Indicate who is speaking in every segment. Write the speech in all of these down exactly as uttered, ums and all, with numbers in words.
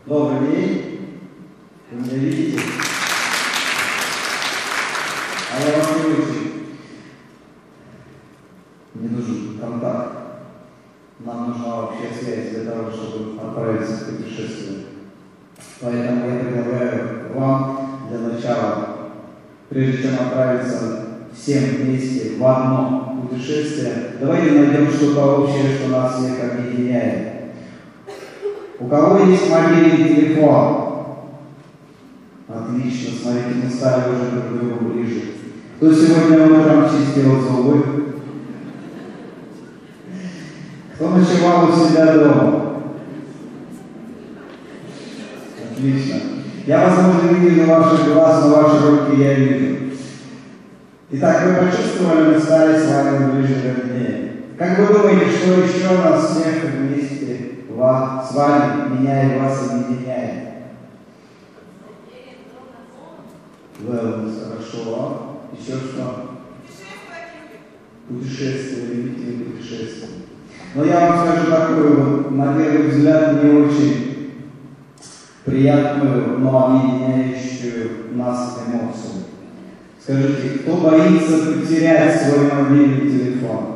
Speaker 1: Добрый день. Вы меня видите? А я вас не вижу. Мне нужен контакт. Нам нужна вообще связь для того, чтобы отправиться в путешествие. Поэтому я предлагаю вам для начала, прежде чем отправиться всем вместе в одно путешествие, давайте найдем что-то общее, что нас всех объединяет. У кого есть мобильный телефон? Отлично, смотрите, мы стали уже друг к другу ближе. Кто сегодня утром чистил зубы? Кто ночевал у себя дома? Отлично. Я, возможно, не вижу ваших глаз, но ваши руки я вижу. Итак, вы почувствовали, мы стали с вами ближе к родне. Как вы думаете, что еще нас всех вместе вас, с вами, меня и вас объединяет? Wellness, хорошо. Еще что? Путешествия, любители путешествия. Но я вам скажу такую, на первый взгляд, не очень приятную, но объединяющую нас эмоцию. Скажите, кто боится потерять свой мобильный телефон?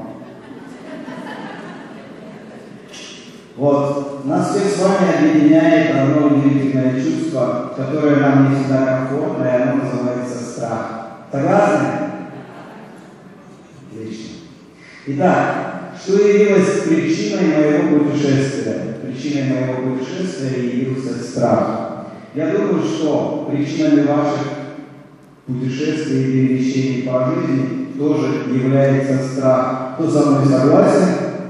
Speaker 1: Вот, нас всех с вами объединяет одно удивительное чувство, которое нам не всегда комфортно, и оно называется страх. Согласны? Отлично. Итак, что явилось причиной моего путешествия? Причиной моего путешествия явился страх. Я думаю, что причинами ваших путешествий и перемещений по жизни тоже является страх. Кто со мной согласен?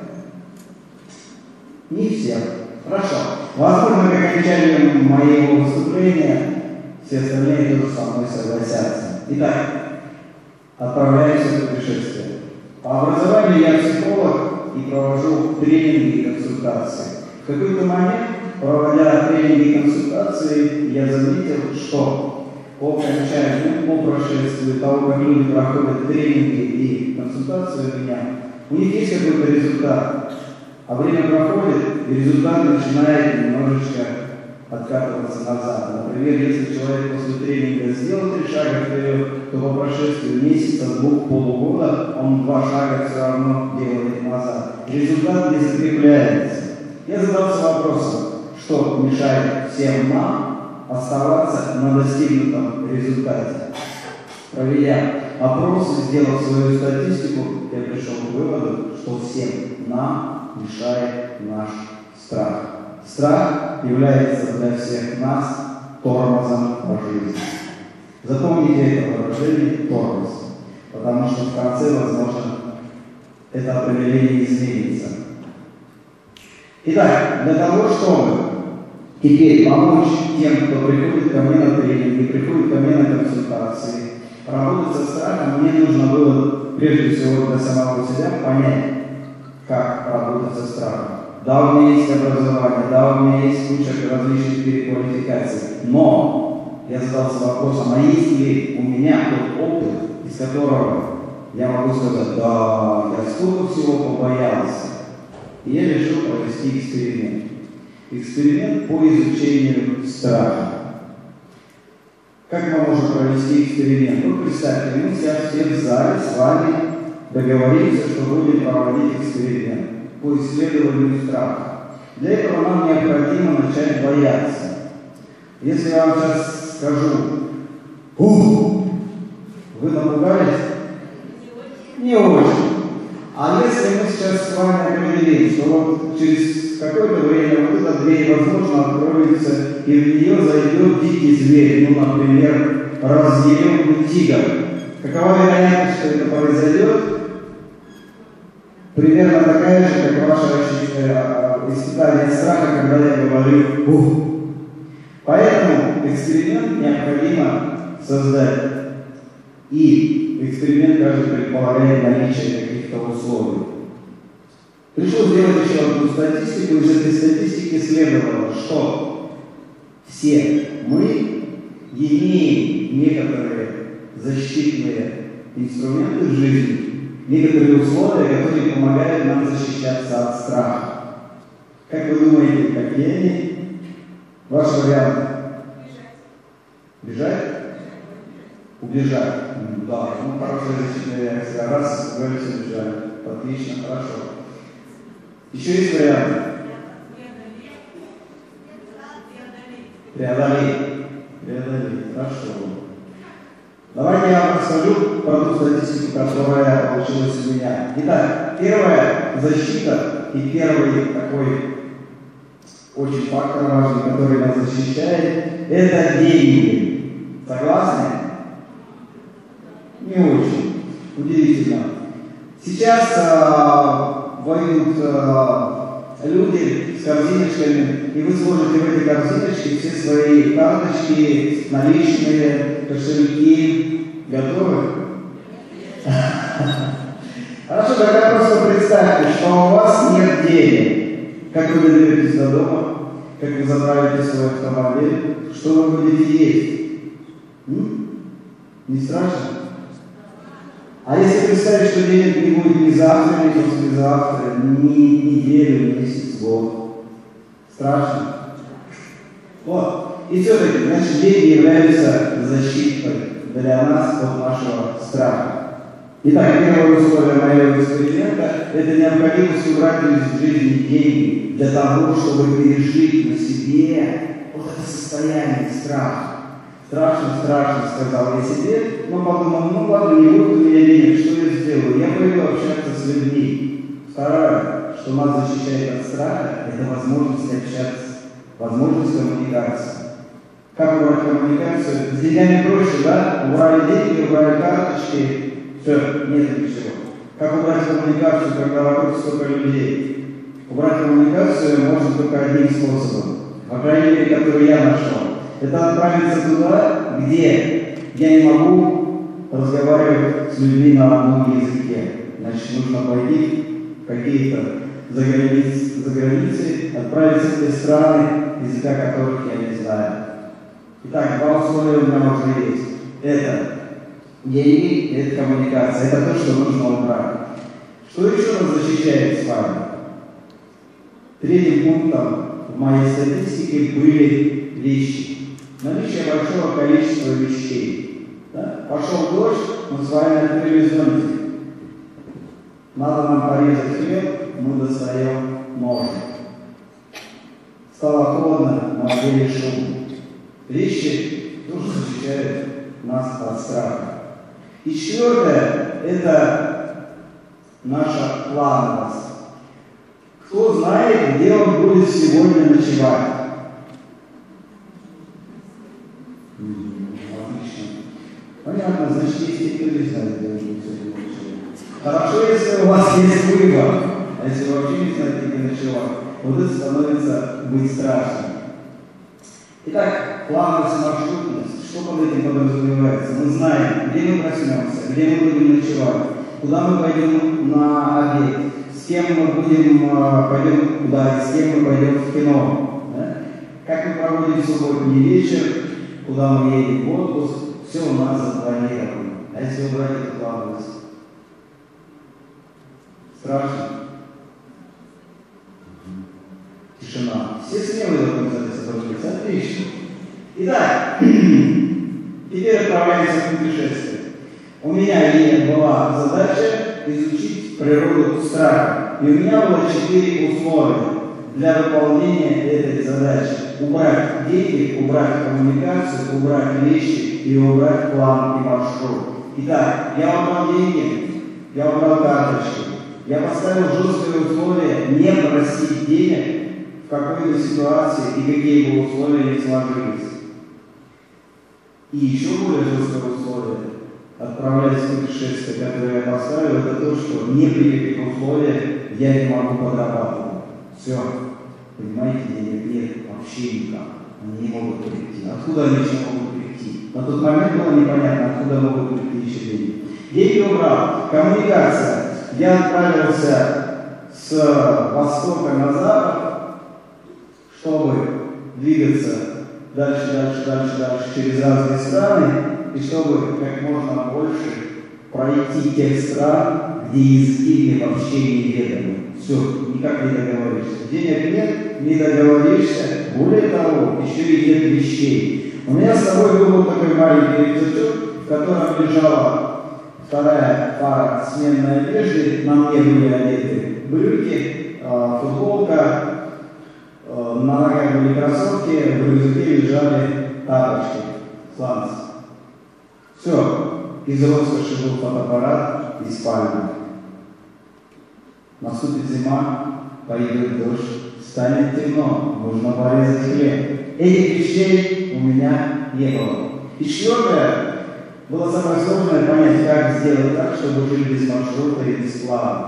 Speaker 1: Не все. Хорошо. Возможно, к окончанию моего выступления все остальные тоже со мной согласятся. Итак, отправляемся в путешествие. По образованию я психолог и провожу тренинги и консультации. В какой-то момент, проводя тренинги и консультации, я заметил, что по окончанию, по прошествию того, как люди проходят тренинги и консультации у меня, у них есть какой-то результат. А время проходит, и результат начинает немножечко откатываться назад. Например, если человек после тренинга сделал три шага вперед, то по прошествии месяца, двух, полугода он два шага все равно делает назад. Результат не закрепляется. Я задался вопросом, что мешает всем нам оставаться на достигнутом результате. Проведя опрос и сделав свою статистику, я пришел к выводу, что всем нам мешает наш страх. Страх является для всех нас тормозом по жизни. Запомните это выражение «тормоз», потому что в конце, возможно, это определение изменится. Итак, для того, чтобы теперь помочь тем, кто приходит ко мне на тренинги, приходит ко мне на консультации, работать со страхом, мне нужно было, прежде всего, для самого себя понять, как работать со страхом. Да, у меня есть образование, да, у меня есть куча различных переквалификаций, но я задался вопросом, а есть ли у меня тот опыт, из которого я могу сказать, да, я столько всего побоялся. И я решил провести эксперимент. Эксперимент по изучению страха. Как мы можем провести эксперимент? Ну, представьте, мы сейчас все в зале с вами договоримся, что будем проводить эксперимент по исследованию страха. Для этого нам необходимо начать бояться. Если я вам сейчас скажу, ух, вы напугались? Не очень. А если мы сейчас с вами определим, что вот через какое-то время вот эта дверь, возможно, откроется, и в нее зайдет дикий зверь, ну, например, разъяренный тигр. Какова вероятность, что это произойдет? Примерно такая же, как ваше испытание страха, когда я говорю «ух». Поэтому эксперимент необходимо создать. И эксперимент, каждый предполагает наличие каких-то условий. Пришлось сделать еще одну статистику, из этой статистики следовало, что все мы имеем некоторые защитные инструменты в жизни, некоторые условия, которые помогают нам защищаться от страха. Как вы думаете, какие они? Ваш вариант? Бежать? Убежать. Да, ну хорошая защитная реакция. Раз, говорите, убежали. Отлично, хорошо. Еще есть варианты? Преодолеть. Преодолеть. Хорошо. Давайте я вам расскажу про ту статистику, которая получилась у меня. Итак, первая защита и первый такой очень фактор важный, который нас защищает, это деньги. Согласны? Не очень. Удивительно. Сейчас а, войдут а, люди с корзиночками, и вы сложите в эти корзиночки все свои карточки, наличные, кошельки. Готовы? Хорошо, тогда просто представьте, что у вас нет денег. Как вы доберетесь до дома? Как вы заправите свой автомобиль? Что вы будете есть? М? Не страшно? А если представить, что денег не будет ни завтра, ни послезавтра, ни неделю, месяц, год? Страшно? Вот. И все-таки, значит, деньги являются защитой для нас от нашего страха. Итак, первое условие моего эксперимента – это необходимость убрать из жизни деньги для того, чтобы пережить на себе вот это состояние страха. Страшно, страшно, сказал я себе, но подумал, ну ладно, не будет у меня денег, что я сделаю? Я пойду общаться с людьми. Второе, что нас защищает от страха, это возможность общаться, возможность коммуникации. Как убрать коммуникацию? С деньгами проще, да? Убрали деньги, убрали карточки. Все, нет ничего. Как убрать коммуникацию, когда вокруг столько людей? Убрать коммуникацию можно только одним способом, по крайней мере, который я нашел. Это отправиться туда, где я не могу разговаривать с людьми на одном языке. Значит, нужно пойти в какие-то за границей, за границей, отправиться в те страны, языка которых я не знаю. Итак, два условия у меня уже есть. Это деньги, это коммуникация. Это то, что нужно убрать. Что еще нас защищает с вами? Третьим пунктом в моей статистике были вещи. Наличие большого количества вещей. Да? Пошел дождь, мы с вами открыли зонтик. Надо нам порезать хлеб, мы достаем нож. Стало холодно, мы одели шубу. Вещи тоже защищают нас от страха. И четвертое – это наша плановость. Кто знает, где он будет сегодня ночевать? Отлично. Понятно, значит, есть те, кто не знает, где он будет сегодня ночевать. Хорошо, если у вас есть выбор. А если вы вообще не знаете, где ночевать, вот это становится быть страшным. Итак, плановость и маршрутность. Что под этим подразумевается? Мы знаем, где мы проснемся, где мы будем ночевать, куда мы пойдем на обед, с кем мы будем пойдем куда и с кем мы пойдем в кино. Да? Как мы проводим субботний вечер, куда мы едем в отпуск, все у нас запланировано. А если убрать эту плановость? Страшно? Тишина. Все смелые в этом зале собрались. Отлично. Итак, теперь отправляемся в путешествие. У меня была задача изучить природу страха. И у меня было четыре условия для выполнения этой задачи. Убрать деньги, убрать коммуникацию, убрать вещи и убрать план и маршрут. Итак, я убрал деньги, я убрал карточки. Я поставил жесткое условие не просить денег в какой-то ситуации и какие бы условия не сложились. И еще более жесткое условие, отправляясь в путешествие, которое я поставил, это то, что ни при каких условиях я не могу подрабатывать. Все. Понимаете, денег нет вообще никак. Они не могут прийти. Откуда они еще могут прийти? На тот момент было непонятно, откуда могут прийти еще деньги. Деньги убрал. Коммуникация. Я отправился с востока на запад, чтобы двигаться дальше, дальше, дальше, дальше через разные страны, и чтобы как можно больше пройти тех стран, где языки мне вообще неведомы. Все, никак не договоришься. Денег нет, не договоришься, Более того, еще и нет вещей. У меня с собой был вот такой маленький рюкзачок, в котором лежала вторая пара сменной одежды. На мне были одеты брюки, футболка, на ногах были кроссовки, в рюкзаке лежали тапочки, сланцы. Все, из роскоши был фотоаппарат и спальня. Наступит зима, пойдет дождь, станет темно, нужно порезать хлеб. Этих вещей у меня не было. И четвертое, было самое сложное понять, как сделать так, чтобы жить без маршрута и без плана.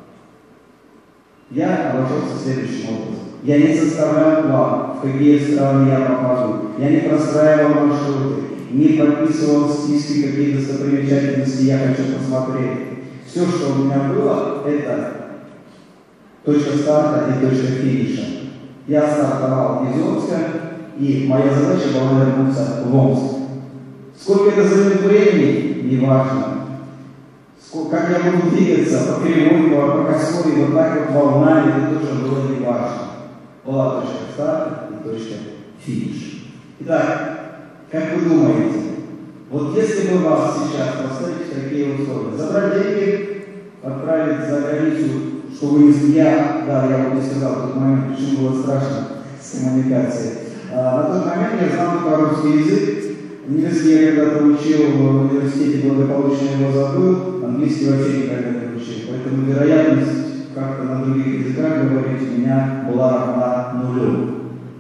Speaker 1: Я обошелся следующим образом. Я не составлял план, в какие страны я попаду. Я не простраивал маршруты, не прописывал в списке, какие достопримечательности я хочу посмотреть. Все, что у меня было, это точка старта и точка финиша. Я стартовал из Омска, и моя задача была вернуться в Омск. Сколько это займет времени, не важно. Как я буду двигаться по кривой, по косой, вот так вот волнами, это тоже было не важно. Была точка старта и точка финиша. Итак, как вы думаете, вот если бы вас сейчас поставить в такие условия, забрать деньги, отправить за границу, что вы не я, да, я вот не сказал в тот момент, почему было страшно с коммуникацией. А, на тот момент я знал только русский язык. Английский я когда-то учил в университете, благополучно его забыл, английский вообще никогда не учил. Поэтому вероятность как-то на других языках говорить у меня была равна нулю.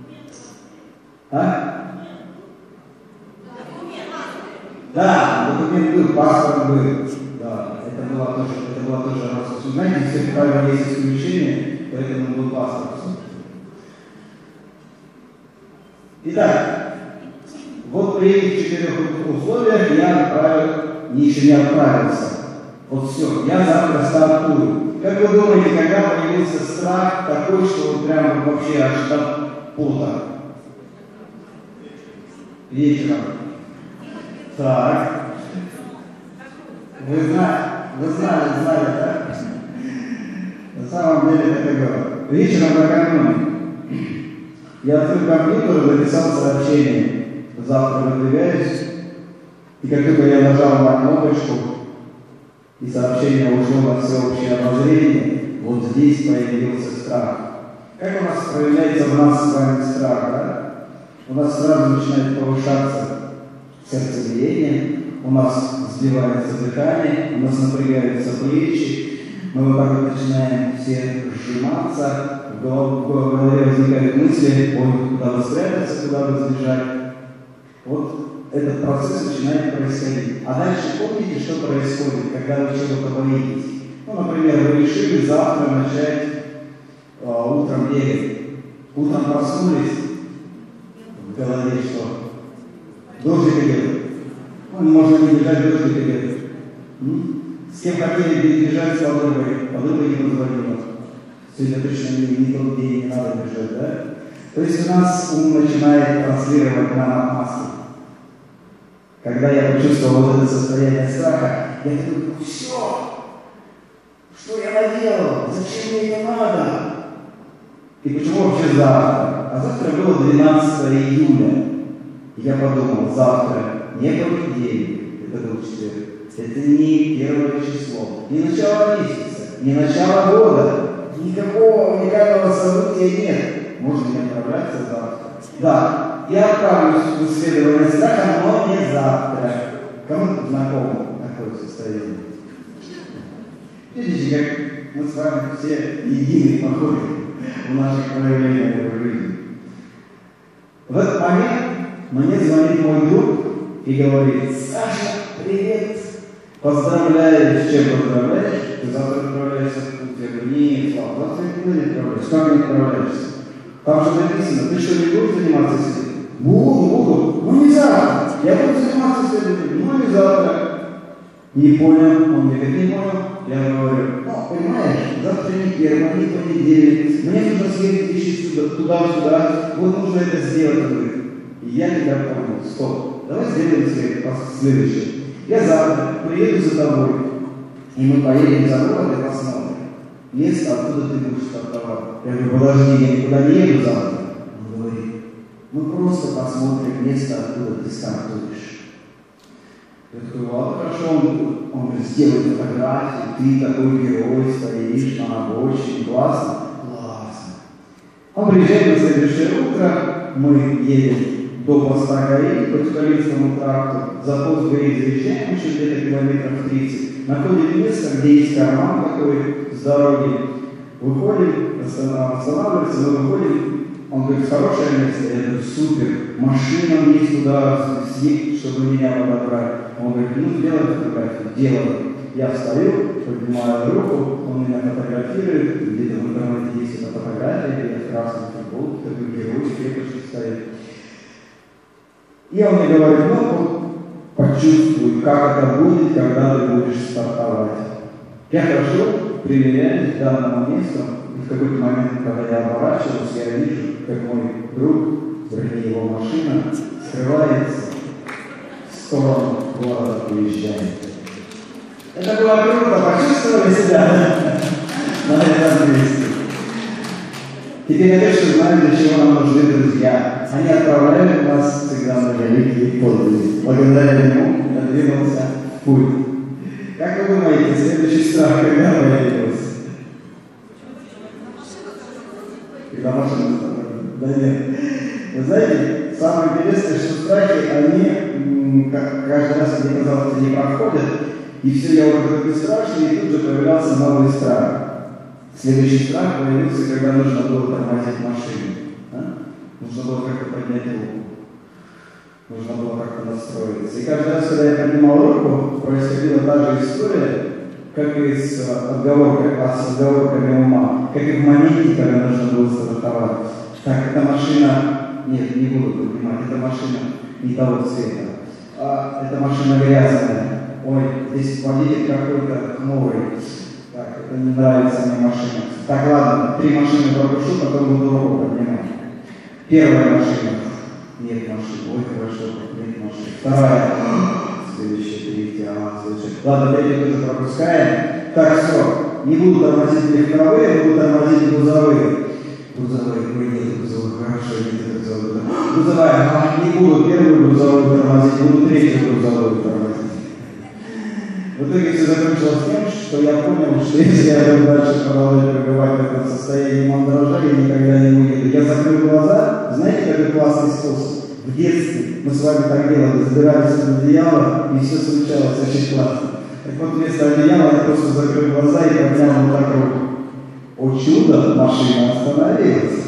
Speaker 1: А? Да, документ был, паспорт был. Да, это была тоже, это была тоже роскошь. Знаете, все правила есть исключения, поэтому был паспорт. Итак, вот при этих четырех условиях я отправил, еще не отправился. Вот все, я завтра стартую. Как вы думаете, когда появился страх такой, что вот прям вообще аж до пота? Вечером. Так. Вы знали, вы знали, знали, да? На самом деле это было. Вечером накануне я открыл компьютер и записал сообщение. Завтра выдвигаюсь, и как только я нажал на кнопочку, и сообщение ушло на всеобщее обозрение, вот здесь появился страх. Как у нас проявляется в нас с вами страх, да? У нас сразу начинает повышаться сердцебиение, у нас сбивается дыхание, у нас напрягаются плечи, мы вот так вот начинаем все сжиматься, в голове возникают мысли, ой, куда бы спрятаться, куда бы сбежать. Вот этот процесс начинает происходить. А дальше помните, что происходит, когда вы чего-то боитесь? Ну, например, вы решили завтра начать э, утром бегать. Утром проснулись, в голове что? Дождик идет. Ну, можно не бежать, дождик идет. М? С кем хотели бежать с подругой, подруга не позвонила. Сегодня точно не, не тот день, не надо бежать, да? То есть у нас ум начинает транслировать нам отмазки. Когда я почувствовал вот это состояние страха, я думаю, все, что я наделал, зачем мне это надо? И почему вообще завтра? А завтра было двенадцатое июля. И я подумал, завтра не понедельник, это был четверг, это не первое число, не начало месяца, не начало года, никакого уникального события нет. Можно не отправляться завтра. Да, я отправлюсь в исследование страха, но не завтра. Кому-то знакомо такое состояние. Видите, как мы с вами все единые похожи в наших проявлениях в жизни. В этот момент мне звонит мой друг и говорит: Саша, привет! Поздравляю, с чем поздравляешь? Ты завтра отправляешься в путь. Я говорю, нет, Слава, завтра я никуда не отправляюсь. Как не отправляешься? Там же написано, ты что, не будешь заниматься исследованием? Буду, буду. Ну не завтра. Я буду заниматься исследованием. Ну не завтра. Не понял. Он мне говорит, не понял. Я говорю, ну, понимаешь, завтра не первый, не понедельник. Мне нужно съездить еще туда-сюда. Вот нужно это сделать. Говорит. И я тебя понял. Стоп. Давай сделаем следующее. Я завтра приеду за тобой. И мы поедем за город и посмотрим место, откуда ты будешь стартовать. Я говорю, подожди, я никуда не еду завтра. Он говорит, Мы просто посмотрим место, откуда ты стартуешь. Я такой, ладно, хорошо, он, он говорит, сделай фотографию, ты такой герой, стоишь на обочине, классно? Классно. Он приезжает на следующее утро, мы едем до поста ГАИ по Тюкалинскому тракту, за пост ГАИ заезжаем еще где-то километров тридцать, находим место, где есть карман такой с дороги, выходим, останавливается, мы выходим, он говорит, хорошее место, я говорю, супер, машина есть туда съесть, чтобы меня подобрать. Он говорит, ну сделай фотографию, делай. Я встаю, поднимаю руку, он меня фотографирует, где-то в интернете есть эта фотография, где я в красной футболке, такой герой, крепочный стоит. И он мне говорит, ну вот, почувствуй, как это будет, когда ты будешь стартовать. Я хожу, примеряюсь к данному месту, и в какой-то момент, когда я оборачиваюсь, я вижу, как мой друг, вернее его машина, скрывается в сторону города, уезжает. Это было круто, почувствовали себя на этом месте. Теперь я точно знаю, для чего нам нужны друзья. Они отправляют нас всегда на великие подвиги. Благодаря ему я двинулся в путь. Как вы думаете, следующий страх когда появился? Когда машина да нет. Вы знаете, самое интересное, что страхи, они как каждый раз, мне казалось, они проходят, и все, я уже такой страшный, и тут же появлялся новый страх. Следующий страх появился, когда нужно было тормозить машину. Да? Нужно было как-то поднять руку. Нужно было как-то настроиться. И каждый раз, когда я поднимал руку, происходила та же история, как и с отговоркой, с отговорками ума, как и в моменте, когда нужно было стартовать. Так, эта машина, нет, не буду поднимать, эта машина не того цвета. А, эта машина грязная. Ой, здесь водитель какой-то хмурый. Так, это не нравится мне машина. Так, ладно, три машины пропущу, потом буду руку поднимать. Первая машина. Нет машины. Ой, хорошо, нет машины. Вторая. Следующая, третья, а, следующая. Ладно, третью тоже пропускаем. Так, все. Не буду тормозить легковые, буду тормозить грузовые. Грузовые, ой, нет грузовых, хорошо, нет грузовых. Грузовая, а, не буду первую грузовую тормозить, буду третью грузовую тормозить. В итоге все закончилось тем, что я понял, что если я буду дальше продолжать пребывать в этом состоянии мандража, я никогда не уеду. Я закрыл глаза, знаете, какой классный способ? В детстве мы с вами так делали, забирались под одеяло, и все случалось очень классно. Так вот, вместо одеяла я просто закрыл глаза и поднял вот так руку. О чудо, машина остановилась.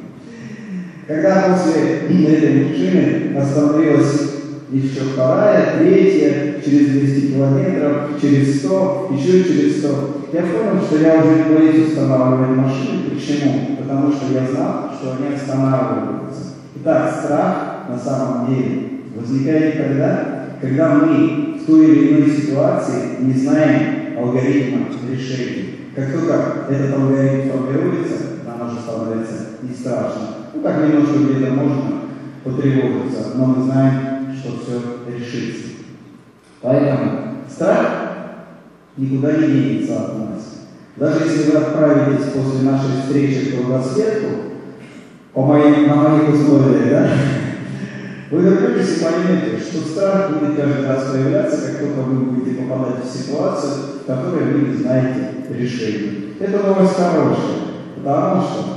Speaker 1: Когда после этой машины остановилась еще вторая, третья, через двести километров, через сто, еще через сто. Я понял, что я уже не боюсь устанавливать машины. Почему? Потому что я знал, что они останавливаются. Итак, страх на самом деле возникает тогда, когда мы в той или иной ситуации не знаем алгоритма решения. Как только этот алгоритм формируется, нам уже становится не страшно. Ну так немножко где-то можно потревожиться, но мы знаем, что все решится. Поэтому страх никуда не денется от нас. Даже если вы отправитесь после нашей встречи в кругосветку, по моим, на моих условиях, да, вы вернетесь и поймете, что страх будет каждый раз появляться, как только вы будете попадать в ситуацию, в которой вы не знаете решения. Это новость хорошая, потому что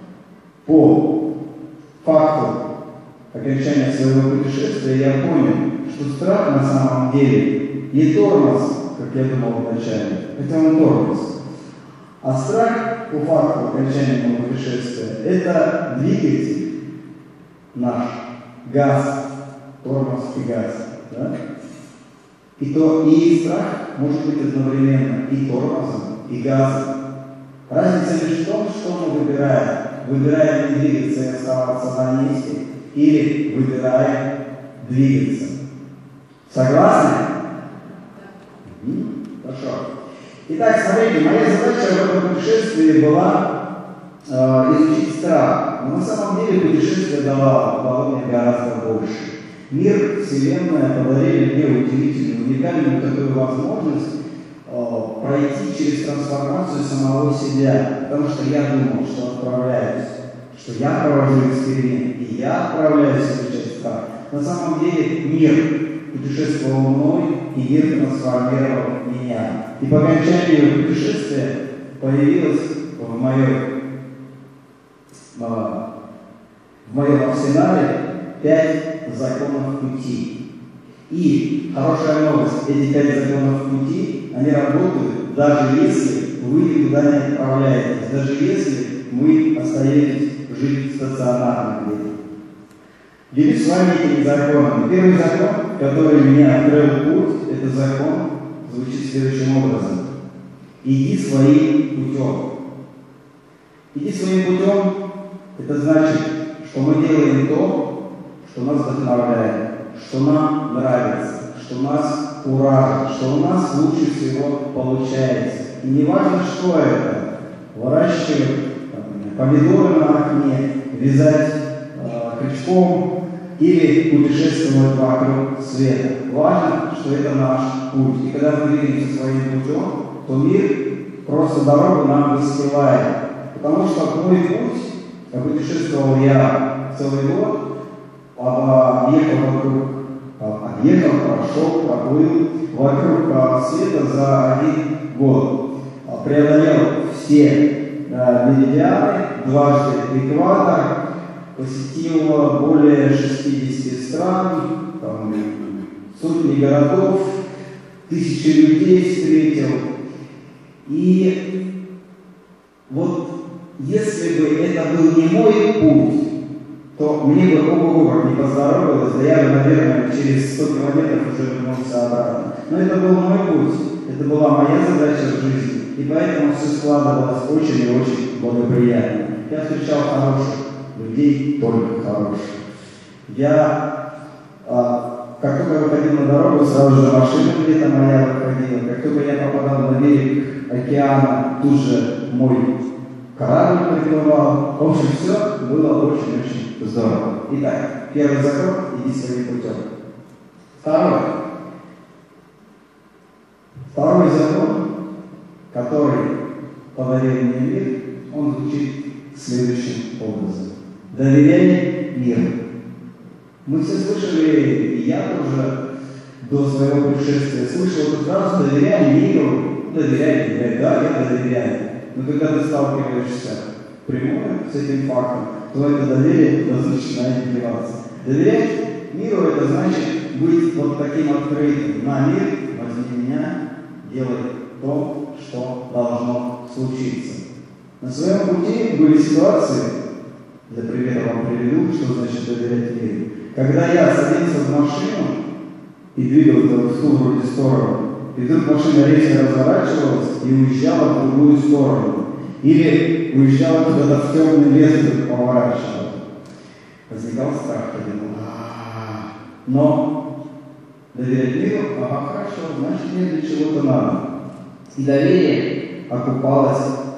Speaker 1: по факту окончания своего путешествия я понял, что страх на самом деле не тормоз, как я думал вначале, это он тормоз. А страх по факту окончания моего путешествия – это двигатель наш, газ, тормоз и газ. Да? И то и страх может быть одновременно и тормозом, и газом. Разница лишь в том, что мы выбираем. Выбираем не двигаться и оставаться на месте, или выбираем двигаться. Согласны? Хорошо. Итак, смотрите, моя задача в этом путешествии была э, изучить страх. Но на самом деле путешествие дало, дало мне гораздо больше. Мир, Вселенная подарили мне удивительную, уникальную такую возможность э, пройти через трансформацию самого себя. Потому что я думал, что отправляюсь, что я провожу эксперимент, и я отправляюсь изучать страх. На самом деле мир путешествовал мной, и мир трансформировал меня. И по окончанию путешествия появилось в моем, в моем арсенале пять законов пути. И хорошая новость, эти пять законов пути, они работают, даже если вы никуда не отправляетесь, даже если мы остаетесь жить стационарно где-то. Делюсь с вами этими законами. Первый закон, который меня открыл путь, это закон звучит следующим образом. Иди своим путем. Иди своим путем, это значит, что мы делаем то, что нас вдохновляет, что нам нравится, что нас куражит, что у нас лучше всего получается. И не важно, что это. Выращивать там, помидоры на окне, вязать э, крючком или путешествовать вокруг света. Важно, что это наш путь. И когда мы двигаемся своим путем, то мир просто дорогу нам выстилает. Потому что мой путь, как путешествовал я целый год, объехал вокруг, объехал, прошел, проплыл вокруг света за один год. Преодолел все меридианы, дважды экватор, посетил более шестидесяти стран, там, сотни городов, тысячи людей встретил. И вот если бы это был не мой путь, то мне бы ого-го не поздоровилось, да я бы, наверное, через сто километров уже вернулся обратно. Но это был мой путь, это была моя задача в жизни, и поэтому все складывалось очень и очень благоприятно. Я встречал хороших людей, только хороших. Я, а, как только я выходил на дорогу, сразу же машина где-то моя выходила. Как только я попадал на берег океана, тут же мой корабль приплывал. В общем, все было очень-очень здорово. Итак, первый закон – иди своим путем. Второй. Второй закон, который подарил мне мир, он звучит следующим образом. Доверяй миру. Мы все слышали, и я тоже до своего пришествия слышал эту фразу «доверяй миру». Доверяй, доверяй, да, я доверяю. Но когда ты сталкиваешься прямую с этим фактом, то это доверие начинает деваться. Доверять миру – это значит быть вот таким открытым. На мир, возьми меня, делай то, что должно случиться. На своем пути были ситуации, для примера вам приведу, что значит доверять миру. Когда я садился в машину и двигался в ту вроде сторону, и вдруг машина резко разворачивалась и уезжала в другую сторону. Или уезжала куда-то в темный лес и поворачивала. Возникал страх, я думал, а-а-а. Но доверять миру, ага, хорошо, значит мне для чего-то надо. И доверие окупалось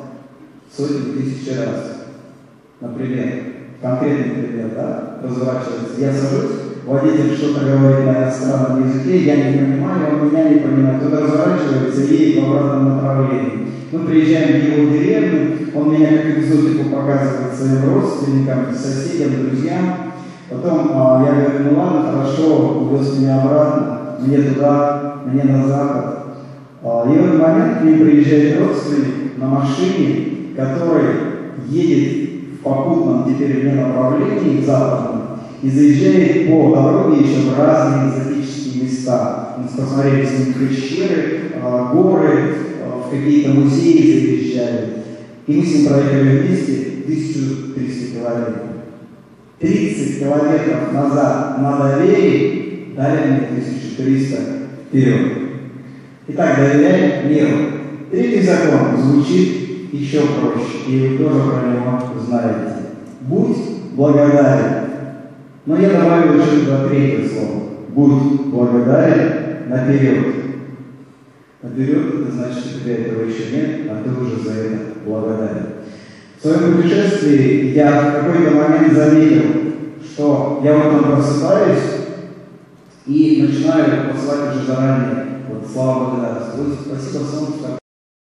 Speaker 1: сотни тысяч раз. Например, конкретный пример, да, разворачивается. Я сажусь, водитель что-то говорит на иностранном языке, я не понимаю, он меня не понимает. Кто-то разворачивается и едет в обратном направлении. Мы приезжаем в его деревню, он меня как экзотику показывает своим родственникам, соседям, друзьям. Потом а, я говорю, ну ладно, хорошо, увез меня обратно, мне туда, мне на запад. А, и в этот момент к ним приезжает родственник на машине, который едет в попутном теперь мне направлении, западном, и заезжает по дороге еще в разные экзотические места. Мы посмотрели с ним пещеры, а, горы, в какие-то музеи заезжали. И мы с ним проехали вместе тысячу триста километров. тридцать километров назад на доверие дали мне тысячу триста вперед. Итак, доверяй миру. Третий закон звучит еще проще, и вы тоже про него знаете. Будь благодарен. Но я добавил еще два третьих слова. Будь благодарен наперед. Наперед, это значит, что у тебя этого еще нет, а ты уже за это благодарен. В своем путешествии я в какой-то момент заметил, что я утром просыпаюсь и начинаю посылать уже заранее вот слава благодарности. Спасибо, солнышко,